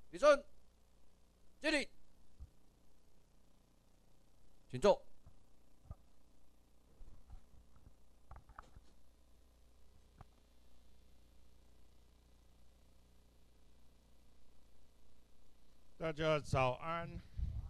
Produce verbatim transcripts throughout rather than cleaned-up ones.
立正，敬礼，请坐。 大家早安。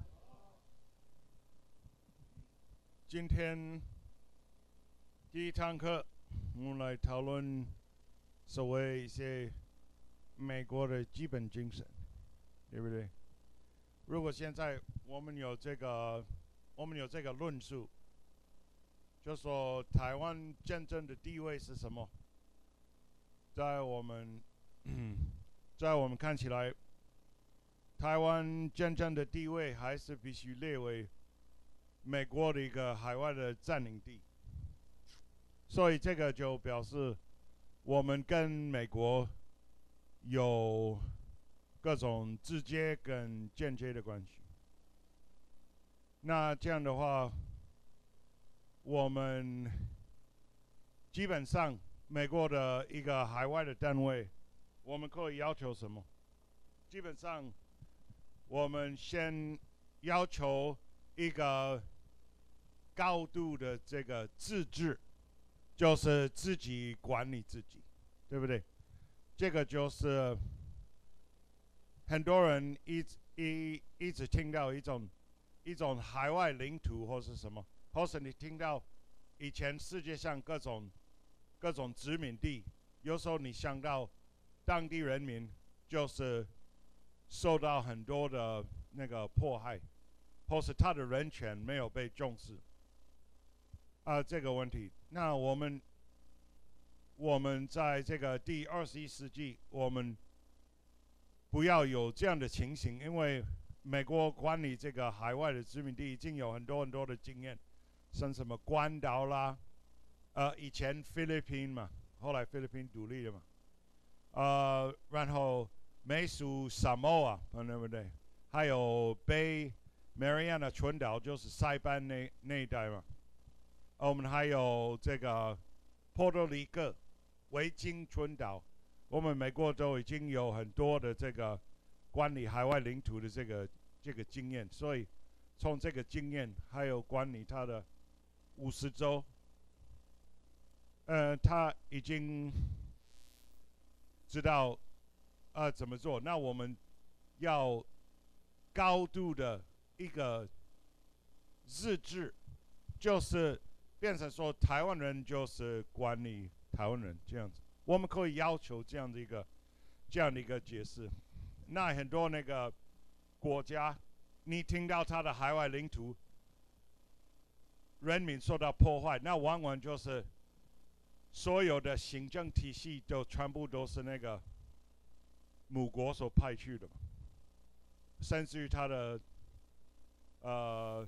今天第一堂课，我们来讨论所谓一些美国的基本精神，对不对？如果现在我们有这个，我们有这个论述，就说台湾真正的地位是什么？在我们，在我们看起来，台湾真正的地位还是必须列为美国的一个海外的占领地，所以这个就表示我们跟美国有各种直接跟间接的关系。那这样的话，我们基本上美国的一个海外的单位，我们可以要求什么？基本上，我们先要求一个高度的这个自治，就是自己管理自己，对不对？这个就是很多人一直一一直听到一种一种海外领土或是什么，或是你听到以前世界上各种各种殖民地，有时候你想到当地人民就是受到很多的那个迫害，或是他的人权没有被重视啊、呃、这个问题。那我们我们在这个第二十一世纪，我们不要有这样的情形，因为美国管理这个海外的殖民地已经有很多很多的经验，像什么关岛啦，呃，以前菲律宾嘛，后来菲律宾独立了嘛，呃，然后美属萨摩亚，对不对？还有北马里亚纳群岛，就是塞班那那一带嘛。我们还有这个波多黎各、维京群岛，我们美国都已经有很多的这个管理海外领土的这个这个经验，所以从这个经验还有管理它的五十州，呃，他已经知道呃怎么做。那我们要高度的一个日治，就是变成说台湾人就是管理台湾人这样子，我们可以要求这样的一个这样的一个解释。那很多那个国家，你听到他的海外领土人民受到破坏，那往往就是所有的行政体系都全部都是那个母国所派去的嘛，甚至于他的呃，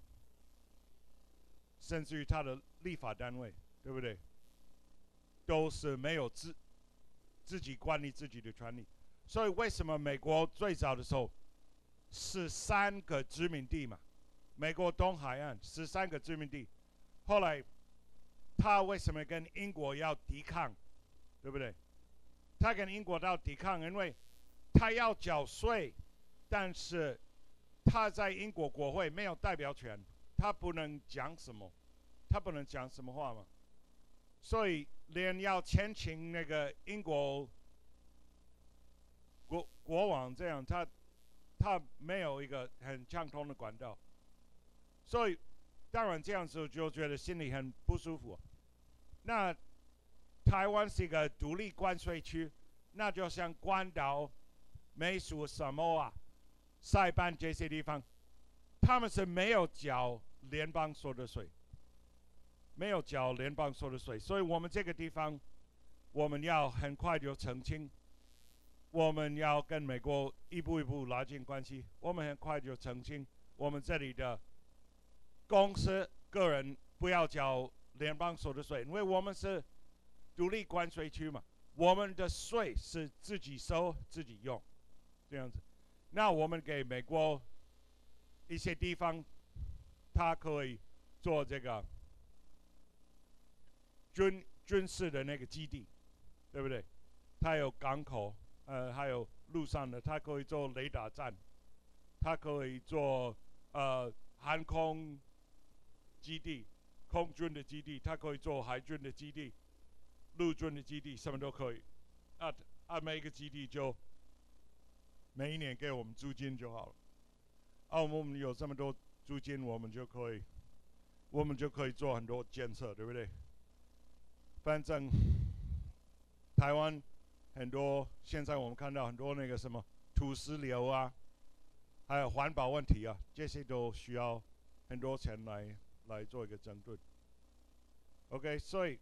甚至于他的立法单位，对不对？都是没有自自己管理自己的权利。所以为什么美国最早的时候是三个殖民地嘛？美国东海岸十三个殖民地，后来他为什么跟英国要抵抗，对不对？他跟英国要抵抗，因为他要缴税，但是他在英国国会没有代表权，他不能讲什么，他不能讲什么话嘛。所以连要签请那个英国国国王这样，他他没有一个很畅通的管道，所以当然这样子就觉得心里很不舒服。那台湾是一个独立关税区，那就像关岛、美属萨摩亚、塞班这些地方，他们是没有缴联邦所得税，没有缴联邦所得税，所以我们这个地方，我们要很快就澄清，我们要跟美国一步一步拉近关系，我们很快就澄清，我们这里的公司、个人不要缴联邦所得税，因为我们是独立关税区嘛，我们的税是自己收自己用，这样子。那我们给美国一些地方，它可以做这个军军事的那个基地，对不对？它有港口，呃，还有陆上的，它可以做雷达站，它可以做呃航空基地、空军的基地，它可以做海军的基地、陆军的基地，什么都可以。啊啊，每一个基地就每一年给我们租金就好了。啊，我们有这么多租金，我们就可以，我们就可以做很多建设，对不对？反正台湾很多，现在我们看到很多那个什么土石流啊，还有环保问题啊，这些都需要很多钱来来做一个争论。OK， 所以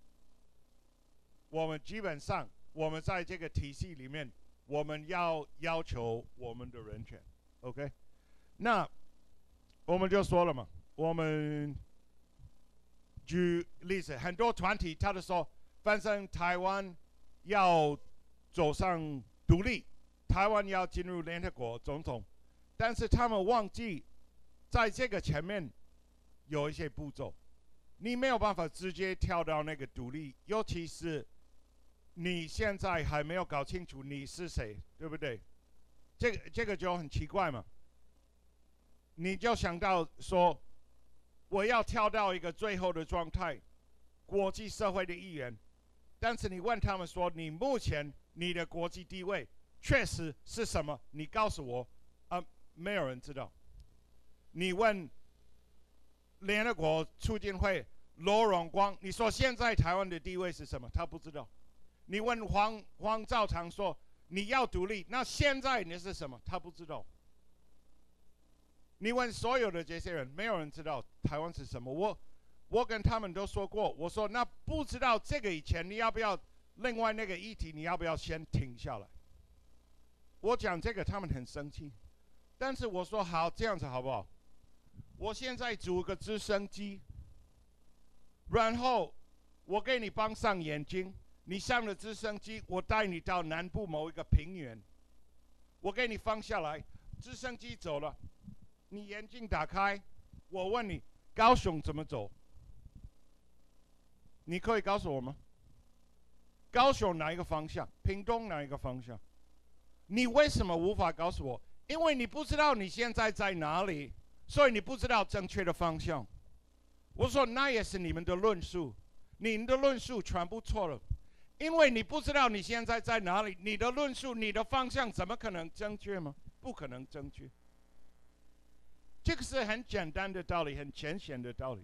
我们基本上我们在这个体系里面，我们要要求我们的人权。OK， 那我们就说了嘛，我们举例子，很多团体他都说，反正台湾要走上独立，台湾要进入联合国总统，但是他们忘记在这个前面有一些步骤，你没有办法直接跳到那个独立，尤其是你现在还没有搞清楚你是谁，对不对？这个这个就很奇怪嘛，你就想到说，我要跳到一个最后的状态，国际社会的一员，但是你问他们说，你目前你的国际地位确实是什么？你告诉我，啊、呃，没有人知道。你问联合国促进会罗荣光，你说现在台湾的地位是什么？他不知道。你问黄黄兆长说你要独立，那现在你是什么？他不知道。你问所有的这些人，没有人知道台湾是什么。我我跟他们都说过，我说那不知道这个以前，你要不要另外那个议题，你要不要先停下来？我讲这个，他们很生气。但是我说好，这样子好不好？我现在组个直升机，然后我给你绑上眼睛，你上了直升机，我带你到南部某一个平原，我给你放下来，直升机走了。你眼睛打开，我问你，高雄怎么走？你可以告诉我吗？高雄哪一个方向？屏东哪一个方向？你为什么无法告诉我？因为你不知道你现在在哪里，所以你不知道正确的方向。我说那也是你们的论述，你们的论述全部错了，因为你不知道你现在在哪里，你的论述、你的方向怎么可能正确吗？不可能正确。这个是很简单的道理，很浅显的道理。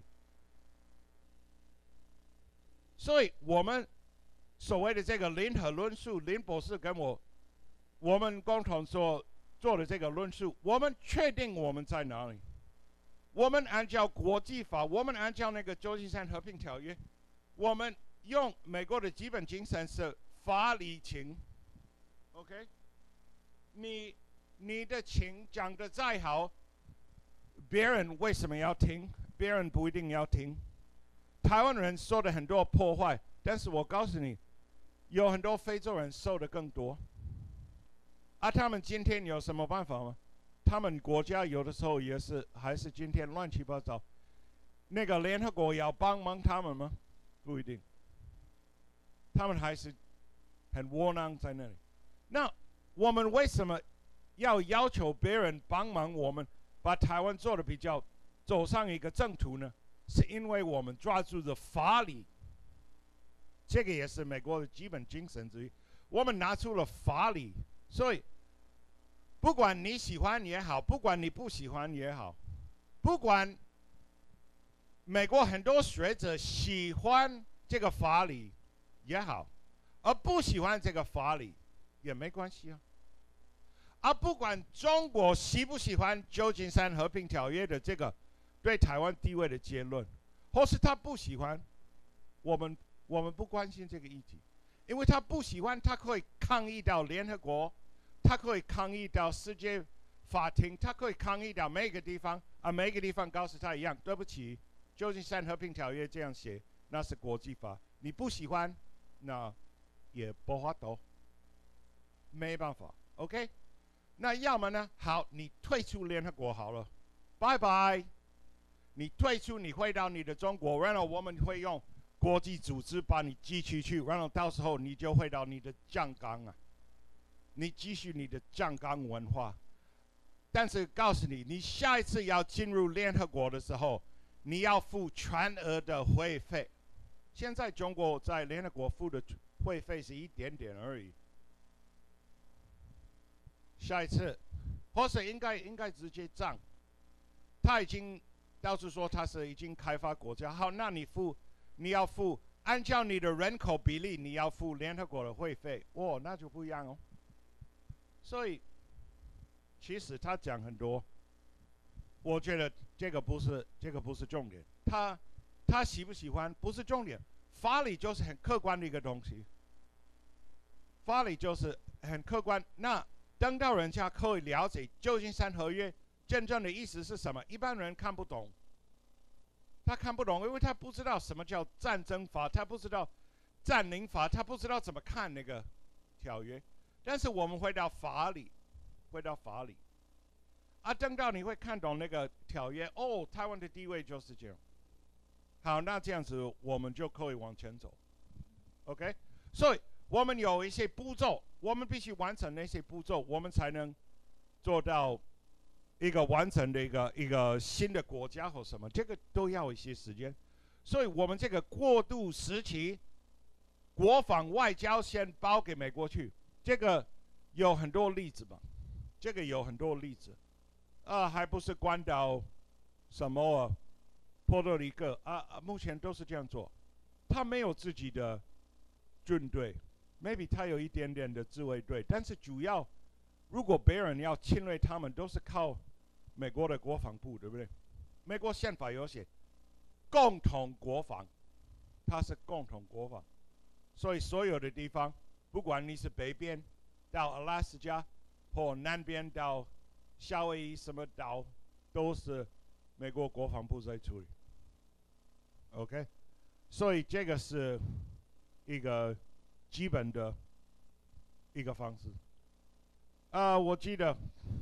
所以我们所谓的这个联合论述，林博士跟我，我们共同所做的这个论述，我们确定我们在哪里。我们按照国际法，我们按照那个旧金山和平条约，我们用美国的基本精神是法理情。OK， 你你的情讲得再好，别人为什么要听？别人不一定要听。台湾人受的很多破坏，但是我告诉你，有很多非洲人受的更多。啊，他们今天有什么办法吗？他们国家有的时候也是还是今天乱七八糟。那个联合国要帮忙他们吗？不一定。他们还是很窝囊在那里。那我们为什么要要求别人帮忙我们把台湾做的比较走上一个正途呢？是因为我们抓住了法理，这个也是美国的基本精神之一。我们拿出了法理，所以不管你喜欢也好，不管你不喜欢也好，不管美国很多学者喜欢这个法理也好，而不喜欢这个法理也没关系啊。而不管中国喜不喜欢旧金山和平条约的这个对台湾地位的结论，或是他不喜欢，我们我们不关心这个议题，因为他不喜欢，他可以抗议到联合国，他可以抗议到世界法庭，他可以抗议到每个地方，啊，每个地方告诉他一样，对不起，旧金山和平条约这样写，那是国际法，你不喜欢，那也不法度，没办法 ，OK？ 那要么呢？好，你退出联合国好了，拜拜。你退出，你回到你的中国，然后我们会用国际组织把你寄出去，然后到时候你就回到你的酱缸啊。 你继续你的站岗文化。但是告诉你，你下一次要进入联合国的时候，你要付全额的会费。现在中国在联合国付的会费是一点点而已。下一次，或是应该应该直接涨。他已经到处说他是已经开发国家，好，那你付你要付按照你的人口比例，你要付联合国的会费，哦，那就不一样哦。所以。其实他讲很多，我觉得这个不是这个不是重点。他他喜不喜欢不是重点，法理就是很客观的一个东西。法理就是很客观。那等到人家可以了解旧金山合约真正的意思是什么，一般人看不懂。他看不懂，因为他不知道什么叫战争法，他不知道占领法，他不知道怎么看那个条约。但是我们回到法理。回到法理，啊，等到你会看懂那个条约，哦，台湾的地位就是这样。好，那这样子我们就可以往前走 ，OK？ 所以我们有一些步骤，我们必须完成那些步骤，我们才能做到一个完整的一个一个新的国家或什么，这个都要一些时间。所以我们这个过渡时期，国防外交先包给美国去，这个有很多例子吧。这个有很多例子，啊，还不是关岛、什么、啊、波多黎各啊，目前都是这样做。他没有自己的军队 ，maybe 他有一点点的自卫队，但是主要，如果别人要侵略他们，都是靠美国的国防部，对不对？美国宪法有写共同国防，它是共同国防，所以所有的地方，不管你是北边到阿拉斯加。或南边到夏威夷什么岛，都是美国国防部在处理。OK， 所以这个是一个基本的一个方式。啊、呃，我记得，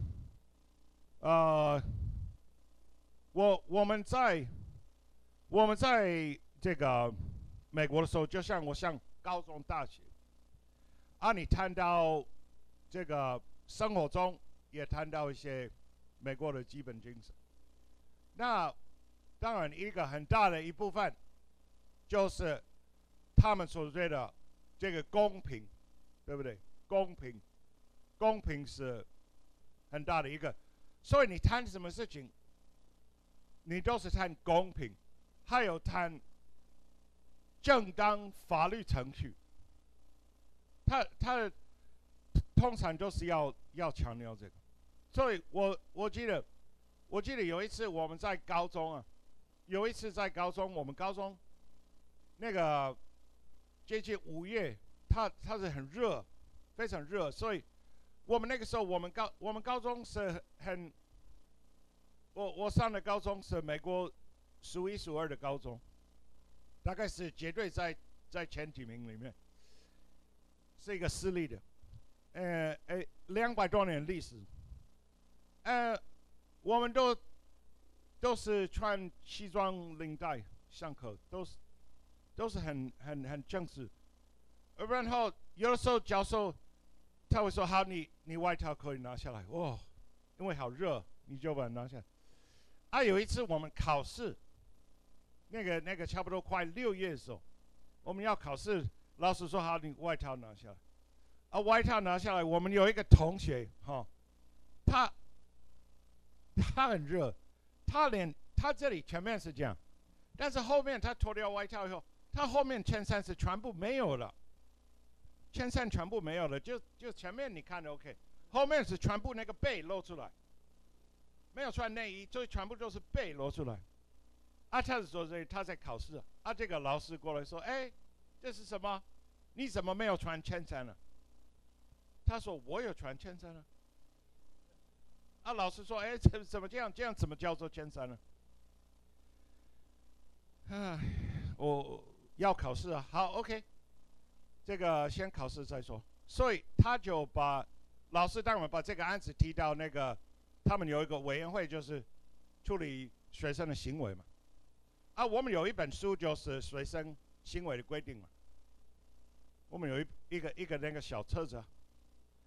呃，我我们在我们在这个美国的时候，就像我上高中、大学，啊，你谈到这个。生活中也谈到一些美国的基本精神。那当然，一个很大的一部分就是他们所谓的这个公平，对不对？公平，公平是很大的一个。所以你谈什么事情，你都是谈公平，还有谈正当法律程序。他他。通常都是要要强调这个，所以我我记得，我记得有一次我们在高中啊，有一次在高中，我们高中那个接近五月，它它是很热，非常热，所以我们那个时候我们高我们高中是很，我我上的高中是美国数一数二的高中，大概是绝对在在前几名里面，是一个私立的。呃呃，两百多年历史，呃，我们都都是穿西装领带上课，都是都是很很很正式。然后有的时候教授他会说：“好，你你外套可以拿下来。”哇，因为好热，你就把它拿下来。啊，有一次我们考试，那个那个差不多快六月的时候，我们要考试，老师说：“好，你外套拿下来。”啊，外套拿下来，我们有一个同学，哈、哦，他他很热，他连他这里前面是这样，但是后面他脱掉外套以后，他后面衬衫是全部没有了，衬衫全部没有了，就就前面你看的 OK， 后面是全部那个背露出来，没有穿内衣，就全部都是背露出来。啊，他是说这他在考试，啊，这个老师过来说，哎，这是什么？你怎么没有穿衬衫呢？他说：“我有穿衬衫啊。”啊，老师说：“哎，怎怎么这样？这样怎么叫做衬衫呢？”唉，我要考试啊。好 ，OK， 这个先考试再说。所以他就把老师当然把这个案子提到那个，他们有一个委员会，就是处理学生的行为嘛。啊，我们有一本书就是学生行为的规定嘛。我们有一一个一个那个小册子啊。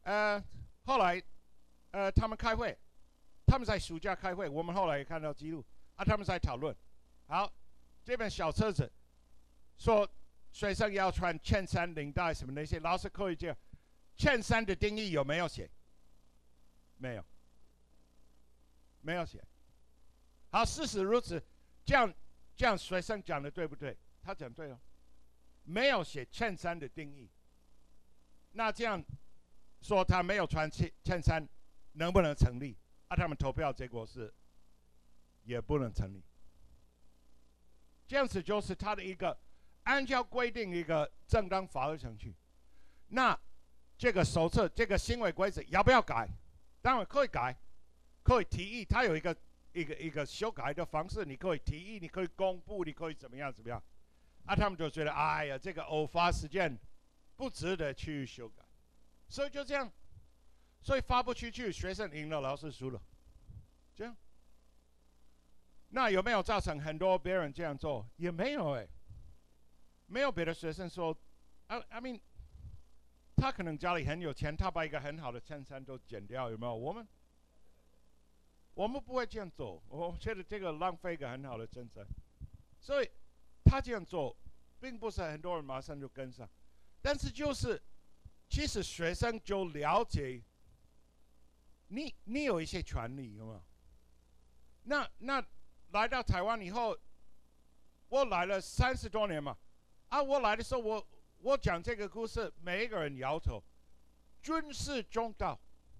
呃，后来，呃，他们开会，他们在暑假开会，我们后来也看到记录啊，他们在讨论。好，这本小册子说学生要穿衬衫、领带什么那些，老师可以这样。衬衫的定义有没有写？没有，没有写。好，事实如此，这样这样学生讲的对不对？他讲对了，没有写衬衫的定义。那这样说他没有穿衬衫，能不能成立？啊，他们投票结果是也不能成立。这样子就是他的一个按照规定一个正当法律程序。那这个手册这个行为规则要不要改？当然可以改，可以提议，它有一个一个一个修改的方式，你可以提议，你可以公布，你可以怎么样怎么样。啊，他们就觉得，哎呀，这个偶发事件不值得去修改，所以就这样，所以发不出去，学生赢了，老师输了，这样。那有没有造成很多别人这样做？也没有哎、欸，没有别的学生说，啊 I mean。他可能家里很有钱，他把一个很好的衬衫都剪掉，有没有？我们，我们不会这样做。我觉得这个浪费一个很好的衬衫，所以他这样做，并不是很多人马上就跟上。但是就是，其实学生就了解，你你有一些权利，有没有？那那来到台湾以后，我来了三十多年嘛，啊，我来的时候我。我讲这个故事，每一个人摇头。军事中道，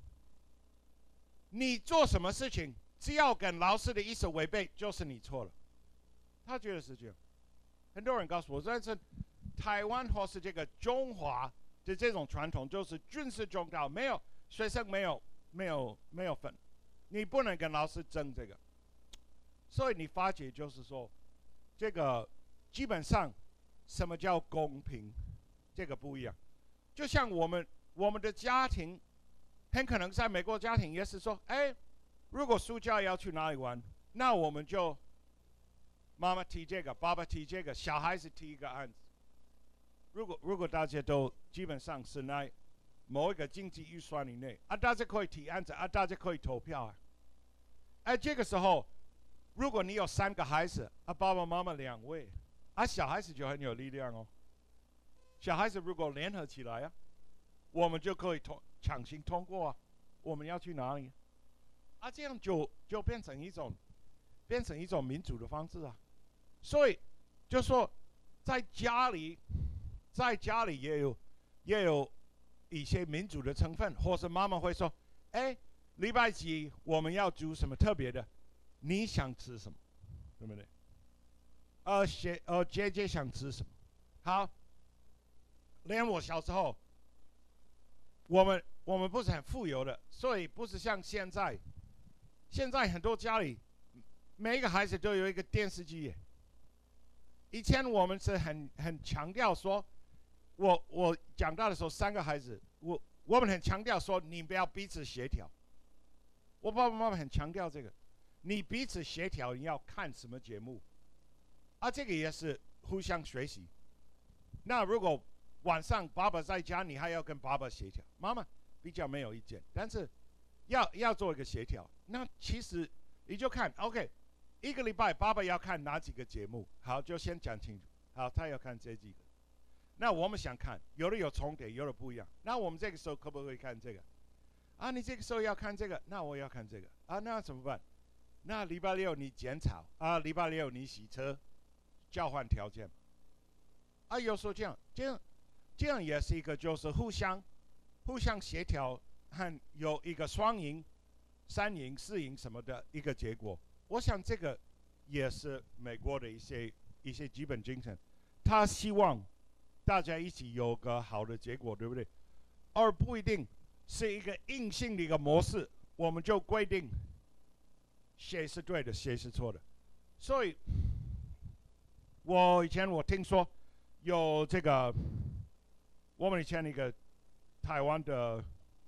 你做什么事情，只要跟老师的意思违背，就是你错了。他觉得是这样。很多人告诉我，但是台湾或是这个中华的这种传统，就是军事中道，没有学生没有没有没有分，你不能跟老师争这个。所以你发觉就是说，这个基本上什么叫公平？这个不一样，就像我们我们的家庭，很可能在美国家庭也是说，哎，如果暑假要去哪里玩，那我们就妈妈提这个，爸爸提这个，小孩子提一个案子。如果如果大家都基本上是在某一个经济预算以内，啊，大家可以提案子，啊，大家可以投票啊。哎，这个时候，如果你有三个孩子，啊，爸爸妈妈两位，啊，小孩子就很有力量哦。小孩子如果联合起来啊，我们就可以通强行通过啊。我们要去哪里？啊，这样就就变成一种，变成一种民主的方式啊。所以就说，在家里，在家里也有也有一些民主的成分，或是妈妈会说，哎，礼拜几我们要煮什么特别的？你想吃什么？对不对？呃，姐呃姐姐想吃什么？好。连我小时候，我们我们不是很富有的，所以不是像现在。现在很多家里，每一个孩子都有一个电视机。以前我们是很很强调说，我我长大的时候三个孩子，我我们很强调说你不要彼此协调。我爸爸妈妈很强调这个，你彼此协调，你要看什么节目，啊，这个也是互相学习。那如果晚上爸爸在家，你还要跟爸爸协调。妈妈比较没有意见，但是要要做一个协调。那其实你就看 ，OK， 一个礼拜爸爸要看哪几个节目？好，就先讲清楚。好，他要看这几个。那我们想看，有的有重叠，有的不一样。那我们这个时候可不可以看这个？啊，你这个时候要看这个，那我要看这个。啊，那怎么办？那礼拜六你剪草，啊，礼拜六你洗车，交换条件。啊，有时候这样，这样。这样也是一个，就是互相、互相协调和有一个双赢、三赢、四赢什么的一个结果。我想这个也是美国的一些一些基本精神。他希望大家一起有个好的结果，对不对？而不一定是一个硬性的一个模式，我们就规定谁是对的，谁是错的。所以，我以前我听说有这个。我们以前那个台湾的，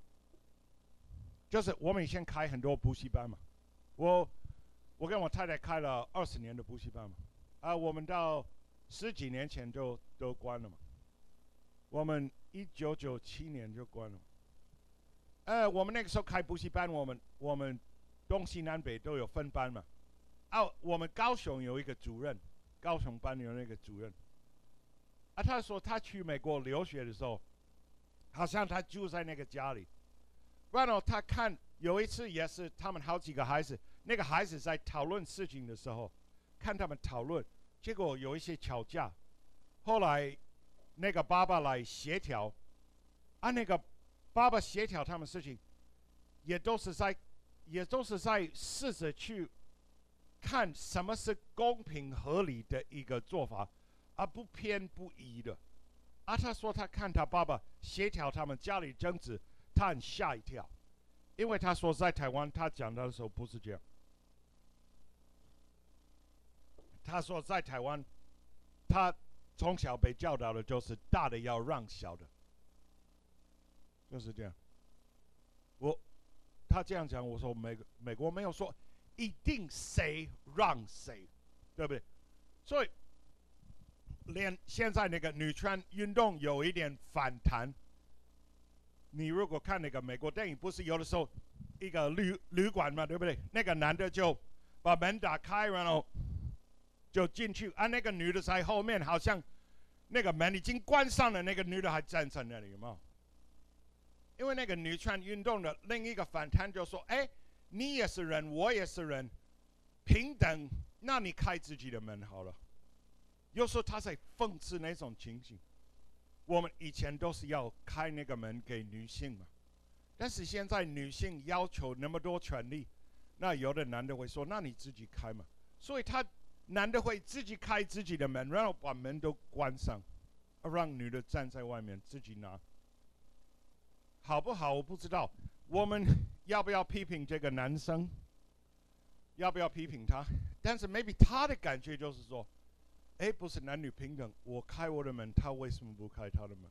就是我们以前开很多补习班嘛。我我跟我太太开了二十年的补习班嘛，啊，我们到十几年前就都关了嘛。我们一九九七年就关了嘛。 呃，我们那个时候开补习班，我们我们东西南北都有分班嘛。啊，我们高雄有一个主任，高雄班有那个主任。啊，他说他去美国留学的时候，好像他住在那个家里，然后他看有一次也是他们好几个孩子，那个孩子在讨论事情的时候，看他们讨论，结果有一些吵架，后来那个爸爸来协调，啊，那个爸爸协调他们事情，也都是在，也都是在试着去看什么是公平合理的一个做法，而不偏不倚的。啊，他说他看他爸爸协调他们家里争执，他很吓一跳，因为他说在台湾他讲的时候不是这样。他说在台湾，他从小被教导的就是大的要让小的，就是这样。我他这样讲，我说美美国没有说一定谁让谁，对不对？所以连现在那个女权运动有一点反弹。你如果看那个美国电影，不是有的时候一个旅旅馆嘛，对不对？那个男的就把门打开，然后就进去，啊，那个女的在后面，好像那个门已经关上了，那个女的还站在那里，有没有？因为那个女权运动的另一个反弹就说：“哎，你也是人，我也是人，平等，那你开自己的门好了。”有时候他在讽刺那种情形。我们以前都是要开那个门给女性嘛，但是现在女性要求那么多权利，那有的男的会说：“那你自己开嘛。”所以他男的会自己开自己的门，然后把门都关上，让女的站在外面自己拿。好不好？我不知道。我们要不要批评这个男生？要不要批评他？但是 maybe 他的感觉就是说，哎，不是男女平等，我开我的门，他为什么不开他的门？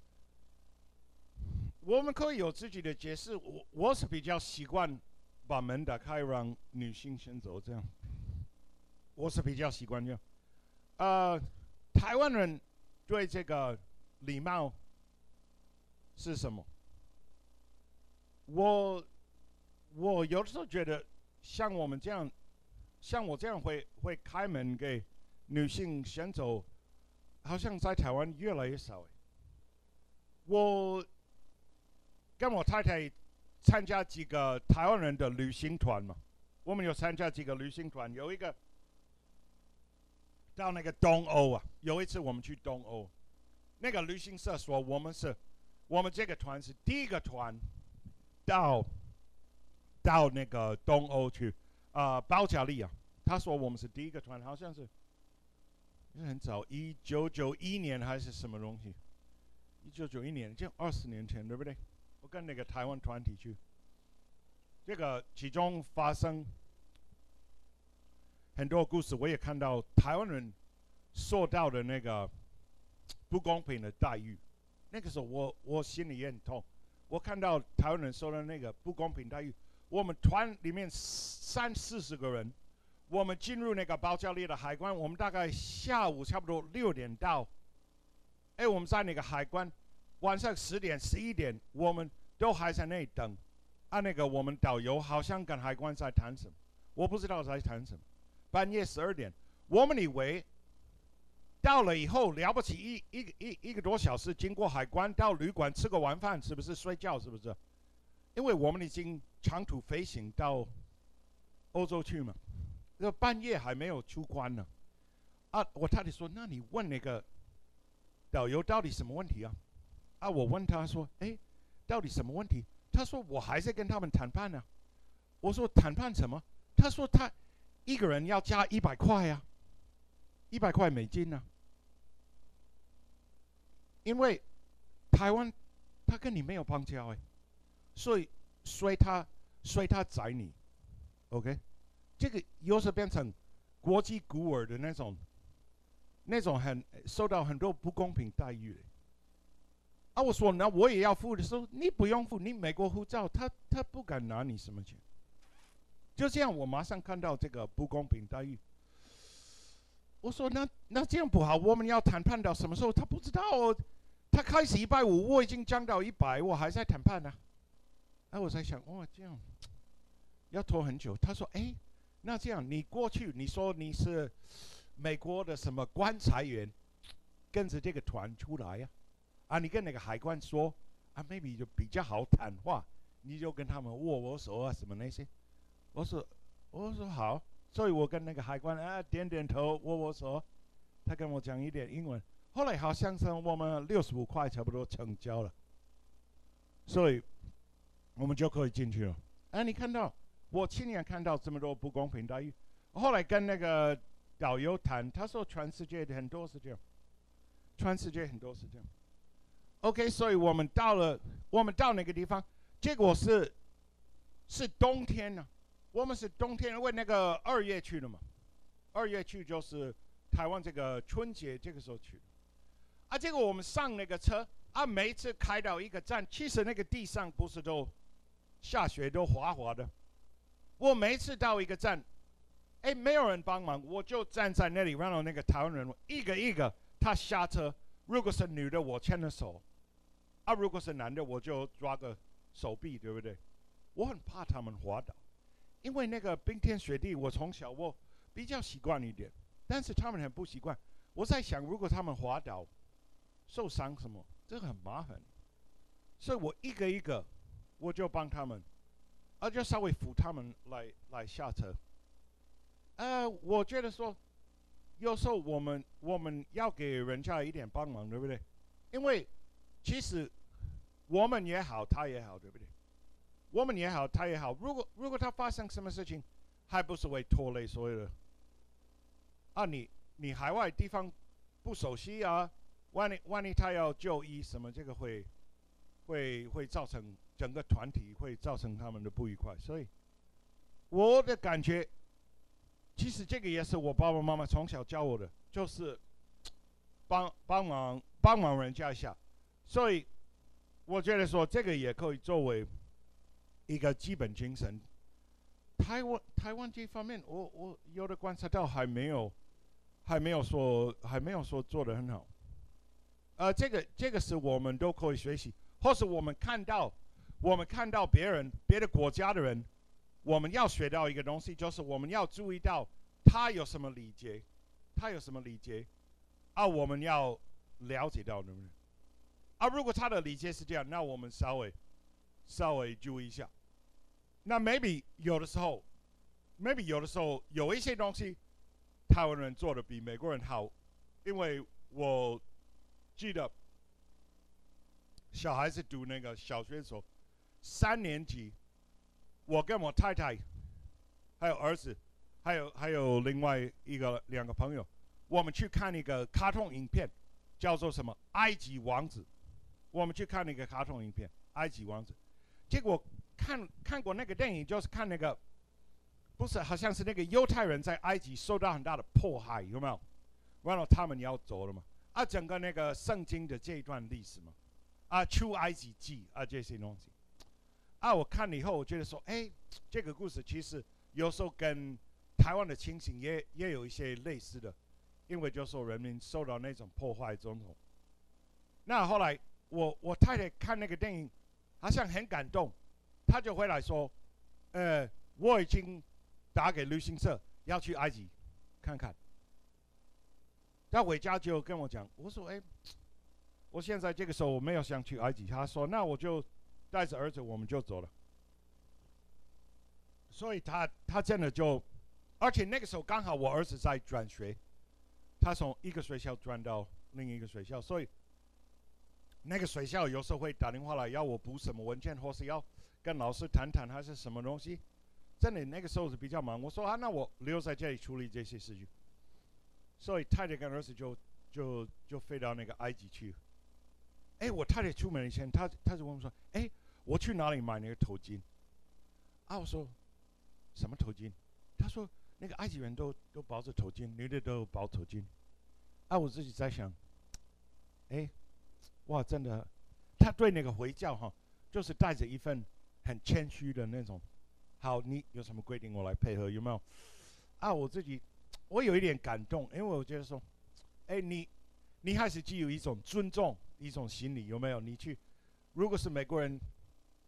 我们可以有自己的解释。我我是比较习惯把门打开，让女性先走，这样。我是比较习惯这样。呃，台湾人对这个礼貌是什么？我我有的时候觉得，像我们这样，像我这样会会开门给女性先走，好像在台湾越来越少。我跟我太太参加几个台湾人的旅行团嘛，我们有参加几个旅行团，有一个到那个东欧啊，有一次我们去东欧，那个旅行社说我们是，我们这个团是第一个团到到那个东欧去，啊、呃，保加利亚。他说我们是第一个团，好像是很早，一九九一年还是什么东西？一九九一年，就二十年前，对不对？我跟那个台湾团体去，这个其中发生很多故事，我也看到台湾人受到的那个不公平的待遇。那个时候我我心里也很痛，我看到台湾人受到那个不公平待遇。我们团里面三四十个人，我们进入那个保加利亚的海关，我们大概下午差不多六点到。哎，我们在那个海关，晚上十点、十一点，我们都还在那里等。啊，那个我们导游好像跟海关在谈什么，我不知道在谈什么。半夜十二点，我们以为到了以后了不起一一个一一个多小时，经过海关到旅馆吃个晚饭，是不是睡觉？是不是？因为我们已经长途飞行到欧洲去嘛，那半夜还没有出关呢。啊，我太太说：“那你问那个导游到底什么问题啊？”啊，我问他说：“哎，到底什么问题？”他说：“我还在跟他们谈判呢。”我说：“谈判什么？”他说：“他一个人要加一百块呀，一百块美金呢。因为台湾他跟你没有邦交哎，所以所以他所以他宰你 ，OK？ 这个又是变成国际孤儿的那种那种很受到很多不公平待遇的。啊，我说那我也要付的时候，你不用付，你美国护照，他他不敢拿你什么钱。就这样，我马上看到这个不公平待遇。我说那那这样不好，我们要谈判到什么时候？他不知道哦，他开始一百五，我已经降到一百，我还在谈判呢、啊。 哎、啊，我在想，哇，这样要拖很久。他说，哎，那这样你过去，你说你是美国的什么观察员，跟着这个团出来呀、啊？啊，你跟那个海关说，啊 ，maybe 就比较好谈话，你就跟他们握握手啊，什么那些。我说，我说好，所以我跟那个海关啊点点头，握握手。他跟我讲一点英文，后来好像是我们六十五块差不多成交了，所以我们就可以进去了。哎，你看到我亲眼看到这么多不公平待遇。后来跟那个导游谈，他说全世界很多是这样，全世界很多是这样。OK， 所以我们到了，我们到那个地方，结果是是冬天呢、啊，我们是冬天，因为那个二月去的嘛，二月去就是台湾这个春节这个时候去的。啊，结果我们上那个车啊，每一次开到一个站，其实那个地上不是都下雪都滑滑的。我每一次到一个站，哎，没有人帮忙，我就站在那里，然后那个台湾人一个一个他下车，如果是女的我牵着手，啊，如果是男的我就抓个手臂，对不对？我很怕他们滑倒，因为那个冰天雪地，我从小我比较习惯一点，但是他们很不习惯。我在想，如果他们滑倒受伤什么，这个很麻烦，所以我一个一个我就帮他们，啊，就稍微扶他们来来下车。呃，我觉得说，有时候我们我们要给人家一点帮忙，对不对？因为其实我们也好，他也好，对不对？我们也好，他也好。如果如果他发生什么事情，还不是会拖累所有的？啊，你你海外地方不熟悉啊，万一万一他要就医什么，这个会会会造成整个团体会造成他们的不愉快。所以我的感觉，其实这个也是我爸爸妈妈从小教我的，就是帮帮忙帮忙人家一下。所以我觉得说这个也可以作为一个基本精神。台湾台湾这方面，我我有的观察到还没有还没有说还没有说做得很好。呃，这个这个是我们都可以学习，或是我们看到我们看到别人别的国家的人，我们要学到一个东西，就是我们要注意到他有什么礼节，他有什么礼节，啊，我们要了解到，对不对？啊，如果他的礼节是这样，那我们稍微稍微注意一下。那 maybe 有的时候 ，maybe 有的时候有一些东西，台湾人做的比美国人好，因为我记得小孩子读那个小学的时候，三年级，我跟我太太，还有儿子，还有还有另外一个两个朋友，我们去看一个卡通影片，叫做什么《埃及王子》。我们去看那个卡通影片《埃及王子》，结果看看过那个电影，就是看那个，不是好像是那个犹太人在埃及受到很大的迫害，有没有？然后他们要走了嘛？啊，整个那个圣经的这一段历史嘛，啊，出埃及记啊这些东西，啊，我看了以后，我觉得说，哎，这个故事其实有时候跟台湾的情形也也有一些类似的，因为就是说人民受到那种迫害种种。那后来我我太太看那个电影，好像很感动，她就回来说，呃，我已经打给旅行社要去埃及看看。他回家就跟我讲，我说，哎，我现在这个时候我没有想去埃及。他说，那我就带着儿子我们就走了。所以他他真的就，而且那个时候刚好我儿子在转学，他从一个学校转到另一个学校，所以那个学校有时候会打电话来要我补什么文件，或是要跟老师谈谈还是什么东西。真的那个时候是比较忙，我说啊，那我留在这里处理这些事情。所以太太跟儿子就就就飞到那个埃及去。哎，我太太出门以前，她她就问我说，哎，我去哪里买那个头巾？啊，我说什么头巾？她说那个埃及人都都包着头巾，女的都包头巾。啊，我自己在想，哎，哇，真的，他对那个回教哈，就是带着一份很谦虚的那种。好，你有什么规定我来配合，有没有？啊，我自己我有一点感动，因为我觉得说，哎，你你还是具有一种尊重，一种心理，有没有？你去，如果是美国人，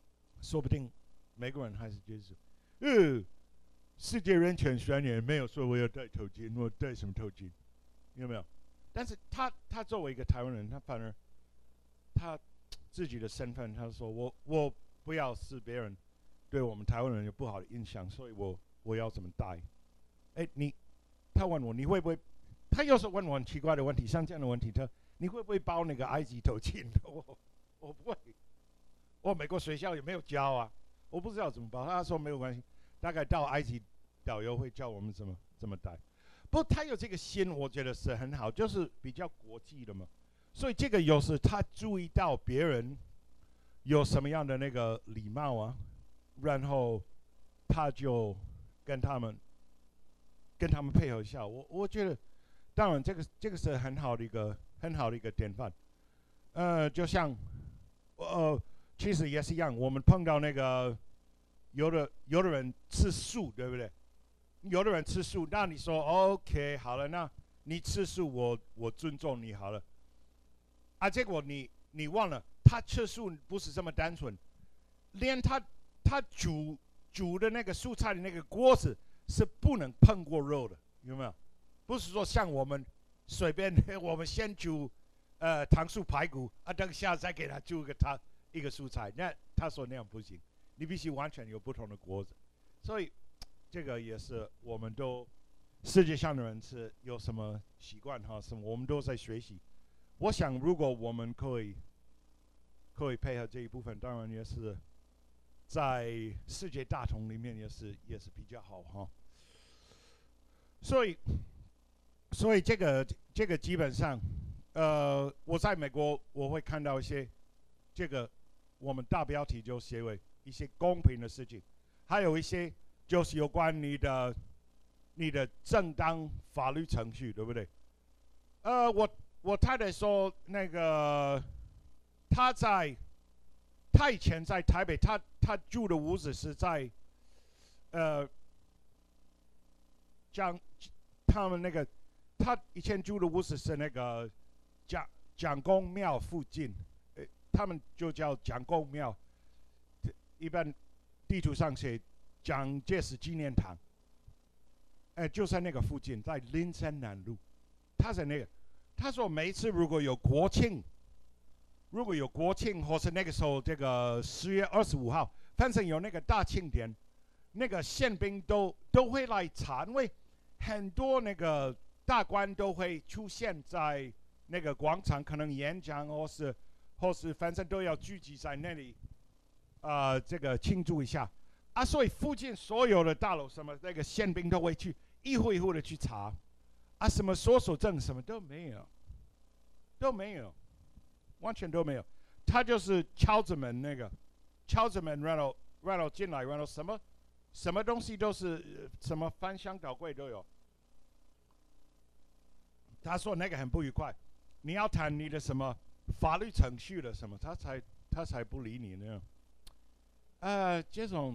说不定美国人还是觉得说，呃，世界人权宣言没有说我要戴头巾，我戴什么头巾？有没有？但是他他作为一个台湾人，他反而他自己的身份，他说我我不要使别人对我们台湾人有不好的印象，所以我我要怎么戴？哎，你他问我你会不会？他有时候问我很奇怪的问题，像这样的问题，他你会不会包那个埃及头巾？我我不会，我美国学校也没有教啊，我不知道怎么包。他说没有关系，大概到埃及导游会教我们怎么怎么戴。不过他有这个心，我觉得是很好，就是比较国际的嘛。所以这个有时他注意到别人有什么样的那个礼貌啊，然后他就跟他们跟他们配合一下。我我觉得，当然这个这个是很好的一个很好的一个典范。呃，就像呃，其实也是一样，我们碰到那个有的有的人吃素，对不对？有的人吃素，那你说 OK 好了，那你吃素我我尊重你好了。啊，结果你你忘了，他吃素不是这么单纯，连他他煮煮的那个蔬菜的那个锅子是不能碰过肉的，有没有？不是说像我们随便我们先煮呃糖醋排骨啊，等下再给他煮个汤一个蔬菜，那他说那样不行，你必须完全有不同的锅子，所以。这个也是我们都世界上的人是有什么习惯哈，什么我们都在学习。我想如果我们可以可以配合这一部分，当然也是在世界大同里面也是也是比较好哈。所以所以这个这个基本上，呃，我在美国我会看到一些这个我们大标题就写为一些公平的事情，还有一些。就是有关你的你的正当法律程序，对不对？呃，我我太太说那个她在她以前在台北，她她住的屋子是在呃蒋他们那个她以前住的屋子是那个蒋蒋公庙附近，呃，他们就叫蒋公庙，一般地图上写。蒋介石纪念堂，哎、呃，就在那个附近，在林森南路。他在那个，他说每一次如果有国庆，如果有国庆，或是那个时候这个十月二十五号，反正有那个大庆典，那个宪兵都都会来查，因为很多那个大官都会出现在那个广场，可能演讲或是或是反正都要聚集在那里，啊、呃，这个庆祝一下。啊，所以附近所有的大楼，什么那个宪兵都会去一户一户的去查，啊，什么搜索证什么都没有，都没有，完全都没有。他就是敲着门那个，敲着门，然后然后进来，然后什么什么东西都是什么翻箱倒柜都有。他说那个很不愉快，你要谈你的什么法律程序的什么，他才他才不理你那样。呃，这种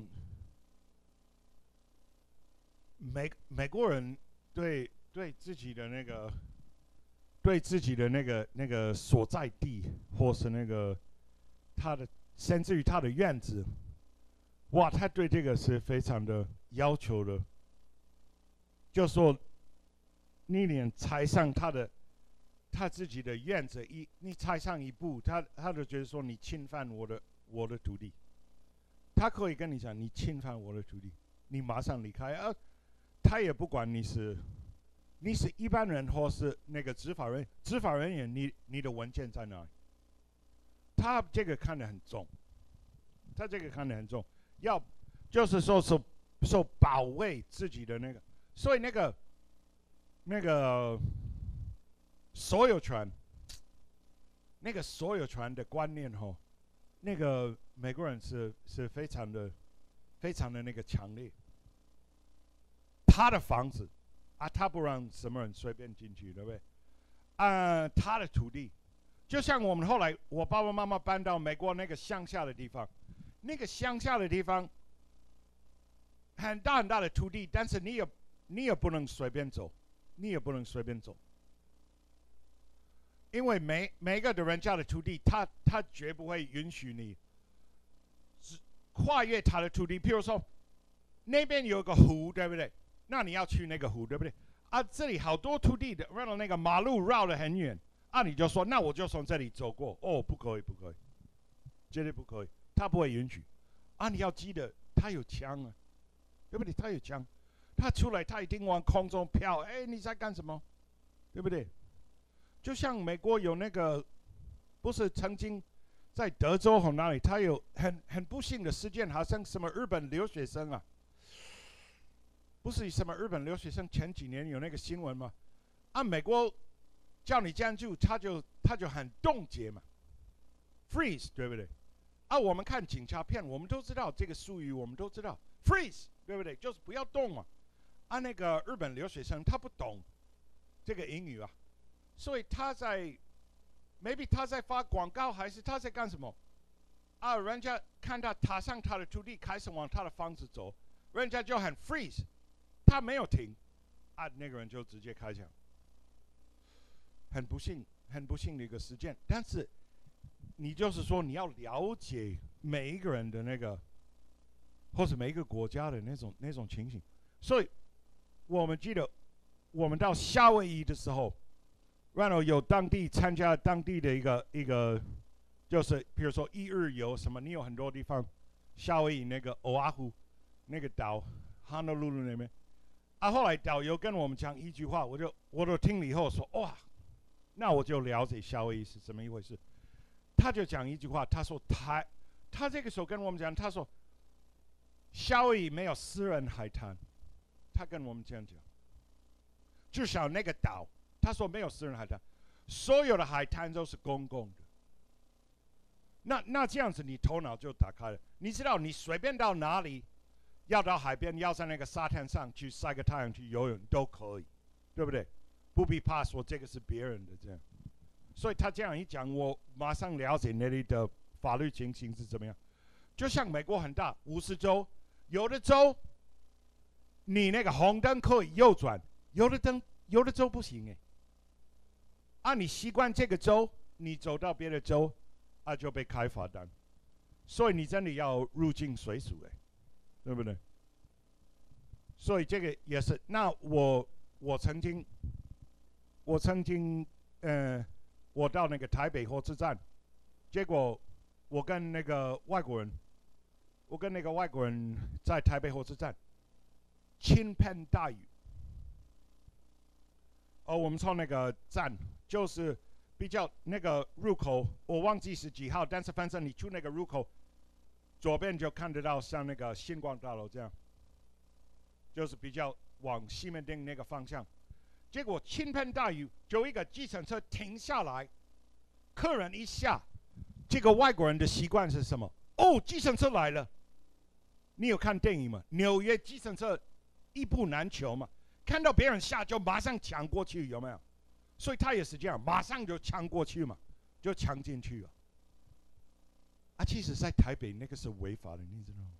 美美国人对对自己的那个对自己的那个那个所在地，或是那个他的甚至于他的院子，哇，他对这个是非常的要求的。就说你连踩上他的他自己的院子一，你踩上一步，他他就觉得说你侵犯我的我的土地。他可以跟你讲，你侵犯我的土地，你马上离开。啊，他也不管你是你是一般人或是那个执法人执法人员，你你的文件在哪里？他这个看得很重，他这个看得很重，要就是说是说保卫自己的那个，所以那个那个所有权，那个所有权的观念吼。那个美国人是是非常的、非常的那个强烈。他的房子啊，他不让什么人随便进去，对不对？啊、呃，他的土地，就像我们后来我爸爸妈妈搬到美国那个乡下的地方，那个乡下的地方很大很大的土地，但是你也你也不能随便走，你也不能随便走。因为每每个的人家的土地，他他绝不会允许你跨越他的土地，譬如说那边有个湖，对不对？那你要去那个湖，对不对？啊，这里好多土地的，绕那个马路绕得很远，啊，你就说那我就从这里走过，哦，不可以，不可以，绝对不可以，他不会允许。啊，你要记得他有枪啊，对不对？他有枪，他出来他一定往空中飘，哎，你在干什么？对不对？就像美国有那个，不是曾经在德州和哪里，他有很很不幸的事件，好像什么日本留学生啊，不是什么日本留学生，前几年有那个新闻吗？啊，美国叫你这样做，他就他就很冻结嘛 ，freeze， 对不对？啊，我们看警察片，我们都知道这个术语，我们都知道 freeze， 对不对？就是不要动嘛。啊，那个日本留学生他不懂这个英语啊，所以他在 maybe 他在发广告，还是他在干什么？啊，人家看他踏上他的土地，开始往他的房子走，人家就很 freeze， 他没有停，啊，那个人就直接开枪，很不幸，很不幸的一个事件。但是你就是说你要了解每一个人的那个，或是每一个国家的那种那种情形，所以我们记得我们到夏威夷的时候。然后有当地参加当地的一个一个，就是比如说一日游什么，你有很多地方，夏威夷那个欧阿湖那个岛，哈诺鲁鲁那边，啊，后来导游跟我们讲一句话，我就我都听了以后说哇，那我就了解夏威夷是怎么一回事。他就讲一句话，他说他他这个时候跟我们讲，他说夏威夷没有私人海滩，他跟我们这样讲，至少那个岛。他说没有私人海滩，所有的海滩都是公共的。那那这样子，你头脑就打开了。你知道，你随便到哪里，要到海边，要在那个沙滩上去晒个太阳、去游泳都可以，对不对？不必怕说这个是别人的这样。所以他这样一讲，我马上了解那里的法律情形是怎么样。就像美国很大，五十州，有的州你那个红灯可以右转，有的灯有的州不行哎。啊，你习惯这个州，你走到别的州，啊就被开罚单，所以你真的要入境随俗哎，对不对？所以这个也是。那我我曾经，我曾经，呃，我到那个台北火车站，结果我跟那个外国人，我跟那个外国人在台北火车站，倾盆大雨。哦，我们从那个站。就是比较那个入口，我忘记是几号，但是反正你出那个入口，左边就看得到像那个星光大楼这样，就是比较往西门町那个方向。结果倾盆大雨，就一个计程车停下来，客人一下，这个外国人的习惯是什么？哦，计程车来了。你有看电影吗？纽约计程车一部难求嘛，看到别人下就马上抢过去，有没有？所以他也是这样，马上就抢过去嘛，就抢进去了。啊，其实，在台北那个是违法的，你知道吗？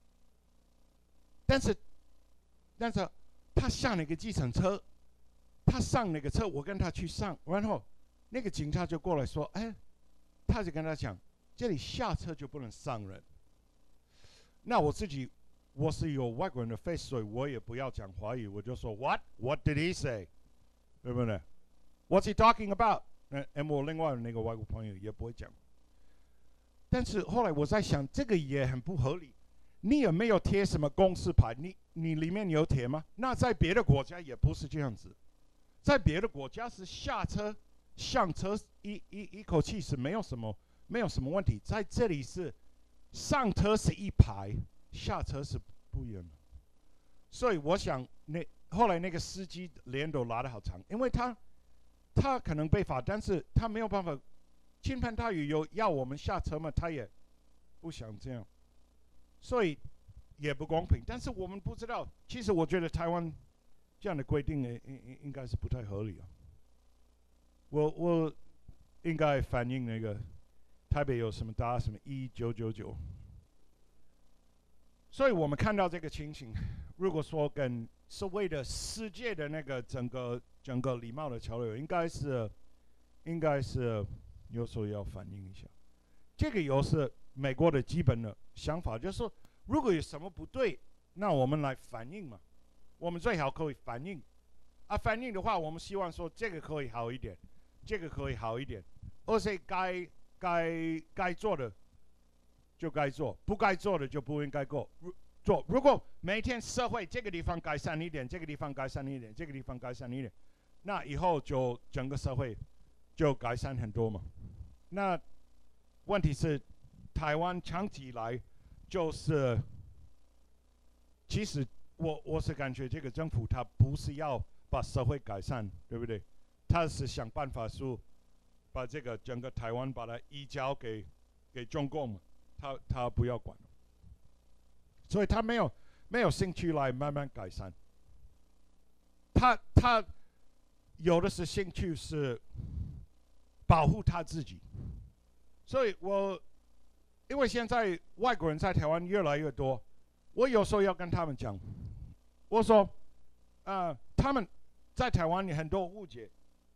但是，但是他下那个计程车，他上那个车，我跟他去上，然后那个警察就过来说：“哎，他就跟他讲，这里下车就不能上人。”那我自己，我是有外国人的 face， 所以我也不要讲华语，我就说 What What did he say？ 对不对？What's he talking about？ 那、呃、我另外那个外国朋友也不会讲。但是后来我在想，这个也很不合理。你有没有贴什么公示牌？你你里面有贴吗？那在别的国家也不是这样子，在别的国家是下车上车一一一口气是没有什么没有什么问题。在这里是上车是一排，下车是不一样的。所以我想那后来那个司机脸都拉得好长，因为他。他可能被罚，但是他没有办法。倾盆大雨有要我们下车嘛？他也不想这样，所以也不公平。但是我们不知道，其实我觉得台湾这样的规定应应应该是不太合理啊。我我应该反映那个台北有什么搭什么一九九九，所以我们看到这个情形，如果说跟所谓的世界的那个整个整个礼貌的潮流，应该是应该是有时候要反映一下。这个有时美国的基本的想法，就是说，如果有什么不对，那我们来反映嘛，我们最好可以反映。啊，反映的话，我们希望说这个可以好一点，这个可以好一点，而且该该该做的就该做，不该做的就不应该做。做如果每天社会这个地方改善一点，这个地方改善一点，这个地方改善一点，那以后就整个社会就改善很多嘛。那问题是，台湾长期以来就是，其实我我是感觉这个政府它不是要把社会改善，对不对？他是想办法说，把这个整个台湾把它移交给给中共嘛，他他不要管，所以他没有没有兴趣来慢慢改善。他他有的是兴趣是保护他自己，所以我因为现在外国人在台湾越来越多，我有时候要跟他们讲，我说，呃，他们在台湾有很多误解。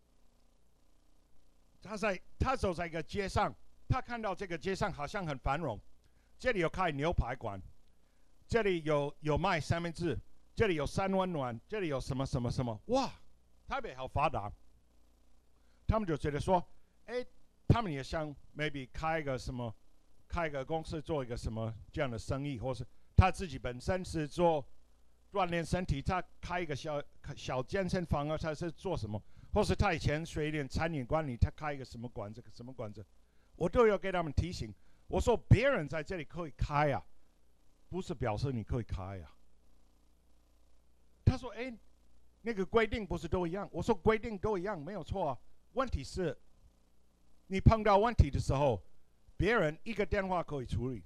他在他走在一个街上，他看到这个街上好像很繁荣，这里有开牛排馆，这里有有卖三明治，这里有三温暖，这里有什么什么什么，哇，台北好发达。他们就觉得说，哎，他们也想 maybe 开一个什么，开一个公司做一个什么这样的生意，或是他自己本身是做锻炼身体，他开一个小小健身房啊，他是做什么？或是他以前学一点餐饮管理，他开一个什么馆子，什么馆子，我都要给他们提醒。我说别人在这里可以开啊，不是表示你可以开啊。他说：“哎，那个规定不是都一样？”我说：“规定都一样，没有错啊。问题是，你碰到问题的时候，别人一个电话可以处理，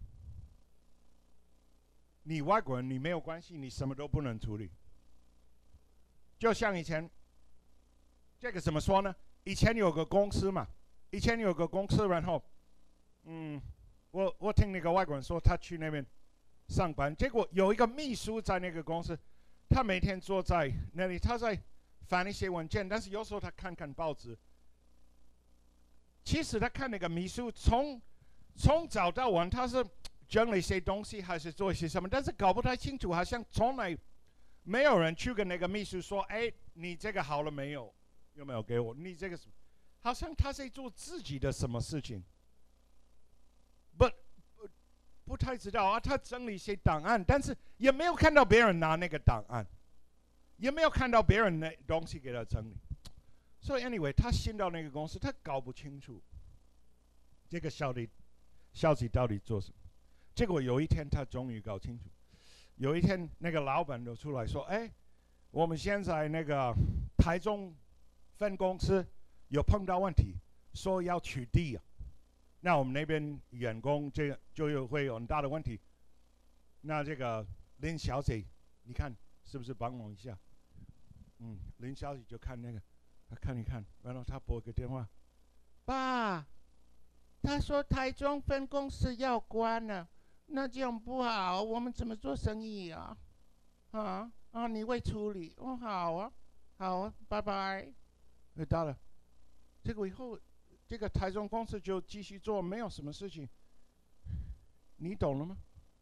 你外国人你没有关系，你什么都不能处理。就像以前。”这个怎么说呢？以前有个公司嘛，以前有个公司，然后，嗯，我我听那个外国人说，他去那边上班，结果有一个秘书在那个公司，他每天坐在那里，他在翻一些文件，但是有时候他看看报纸。其实他看那个秘书从从早到晚，他是整理一些东西，还是做一些什么，但是搞不太清楚，好像从来没有人去跟那个秘书说：“哎，你这个好了没有？”有没有给我？你这个是，好像他在做自己的什么事情，不不不太知道啊。他整理一些档案，但是也没有看到别人拿那个档案，也没有看到别人的东西给他整理。所以 anyway， 他进到那个公司，他搞不清楚这个消息消息到底做什么。结果有一天，他终于搞清楚。有一天，那个老板就出来说：“哎，我们现在那个台中。”分公司有碰到问题，说要取缔啊，那我们那边员工这就有会有很大的问题。那这个林小姐，你看是不是帮忙一下？嗯，林小姐就看那个，她看一看，然后她拨个电话，爸，他说台中分公司要关了，那这样不好，我们怎么做生意啊？啊啊，你会处理？哦，好啊，好啊，拜拜。到了，结果以后这个台中公司就继续做，没有什么事情。你懂了吗？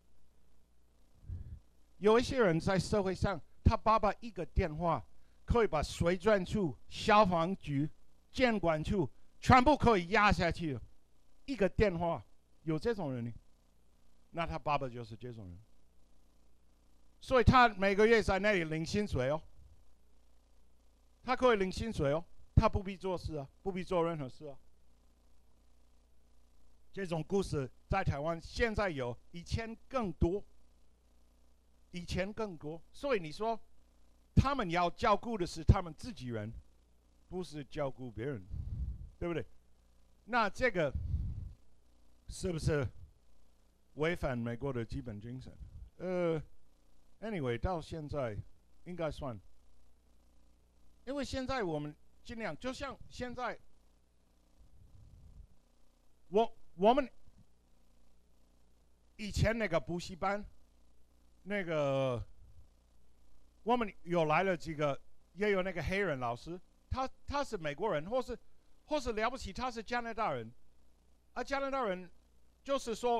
有一些人在社会上，他爸爸一个电话可以把水专处、消防局、监管处全部可以压下去，一个电话，有这种人呢？那他爸爸就是这种人，所以他每个月在那里领薪水哦，他可以领薪水哦。他不必做事啊，不必做任何事啊。这种故事在台湾现在有，以前更多，以前更多。所以你说，他们要照顾的是他们自己人，不是照顾别人，对不对？那这个是不是违反美国的基本精神？呃 ，anyway， 到现在应该算，因为现在我们。尽量就像现在，我我们以前那个补习班，那个我们有来了几个，也有那个黑人老师，他他是美国人，或是或是了不起，他是加拿大人，啊，加拿大人就是说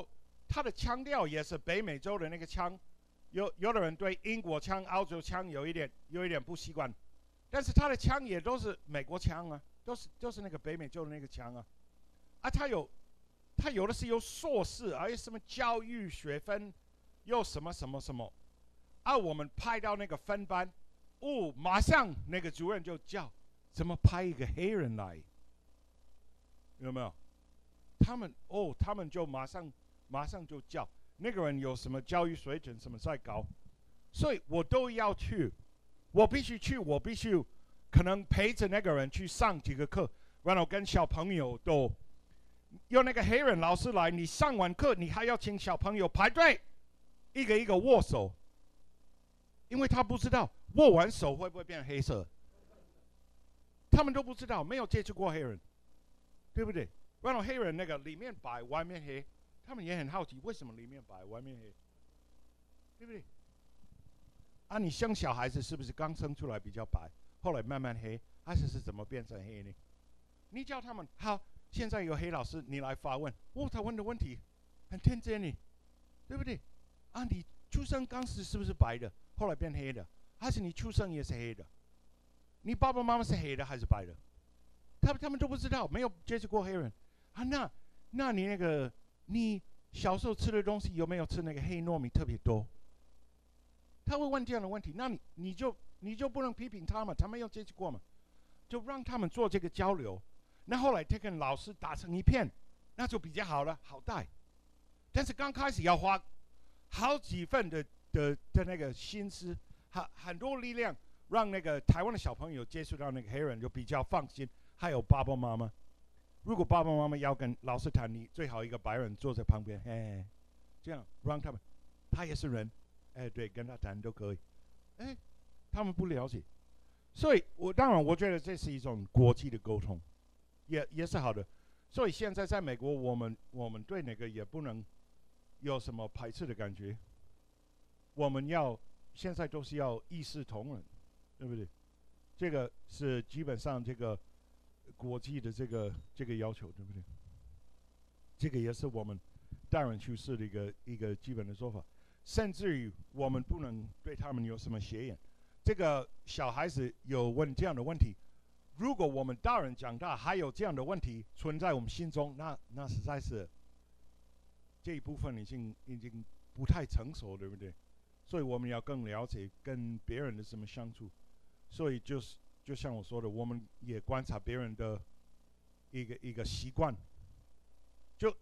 他的腔调也是北美洲的那个腔。有有的人对英国腔、澳洲腔有一点有一点不习惯，但是他的腔也都是美国腔啊，都是都是那个北美洲的那个腔啊。啊，他有他有的是有硕士，还有什么教育学分，又什么什么什么。啊，我们派到那个分班，哦，马上那个主任就叫，怎么派一个黑人来？有没有？他们哦，他们就马上马上就叫。那个人有什么教育水准，什么再高，所以我都要去，我必须去，我必须可能陪着那个人去上几个课，然后跟小朋友都有那个黑人老师来，你上完课，你还要请小朋友排队，一个一个握手，因为他不知道握完手会不会变黑色，他们都不知道，没有接触过黑人，对不对？然后黑人那个里面白，外面黑。他们也很好奇，为什么里面白，外面黑，对不对？啊，你生小孩子是不是刚生出来比较白，后来慢慢黑，还是是怎么变成黑呢？你叫他们好，现在有黑老师，你来发问，哦，他问的问题很天真呢，对不对？啊，你出生当时是不是白的，后来变黑的，还是你出生也是黑的？你爸爸妈妈是黑的还是白的？他们他们都不知道，没有接触过黑人啊，那那你那个。你小时候吃的东西有没有吃那个黑糯米特别多？他会问这样的问题，那你你就你就不能批评他们，他没有接触过嘛，就让他们做这个交流。那后来他跟老师打成一片，那就比较好了，好带。但是刚开始要花好几份的的的那个心思，很很多力量，让那个台湾的小朋友接触到那个黑人就比较放心，还有爸爸妈妈。如果爸爸妈妈要跟老师谈，你最好一个白人坐在旁边，哎，这样让他们，他也是人，哎，对，跟他谈都可以，哎，他们不了解，所以我当然我觉得这是一种国际的沟通，也也是好的。所以现在在美国，我们我们对那个也不能有什么排斥的感觉，我们要现在都是要一视同仁，对不对？这个是基本上这个。国际的这个这个要求，对不对？这个也是我们待人处事的一个一个基本的做法，甚至于我们不能对他们有什么斜眼。这个小孩子有问这样的问题，如果我们大人长大还有这样的问题存在我们心中，那那实在是这一部分已经已经不太成熟，对不对？所以我们要更了解跟别人的怎么相处，所以就是。就像我说的，我们也观察别人的一个一个习惯。就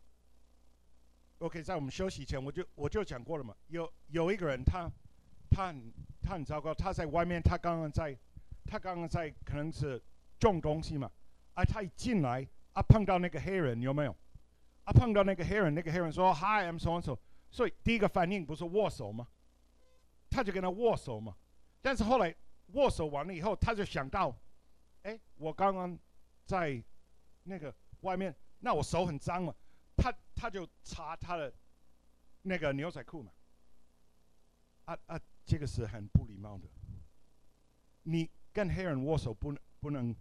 OK， 在我们休息前，我就我就讲过了嘛。有有一个人他，他很他很糟糕，他在外面，他刚刚在，他刚刚在可能是种东西嘛，啊，他一进来啊，碰到那个黑人有没有？啊，碰到那个黑人，那个黑人说 Hi, I'm so and so， 所以第一个反应不是握手吗？他就跟他握手嘛，但是后来。握手完了以后，他就想到，哎，我刚刚在那个外面，那我手很脏嘛，他他就擦他的那个牛仔裤嘛，啊啊，这个是很不礼貌的。你跟黑人握手不能不能，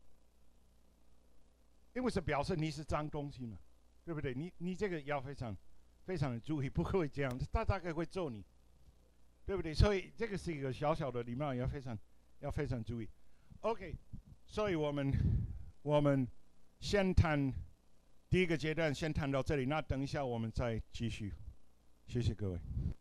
因为是表示你是脏东西嘛，对不对？你你这个要非常非常的注意，不可以这样，他大概会揍你。对不对？所以这个是一个小小的礼貌，要非常要非常注意。OK， 所以我们我们先谈第一个阶段，先谈到这里。那等一下我们再继续。谢谢各位。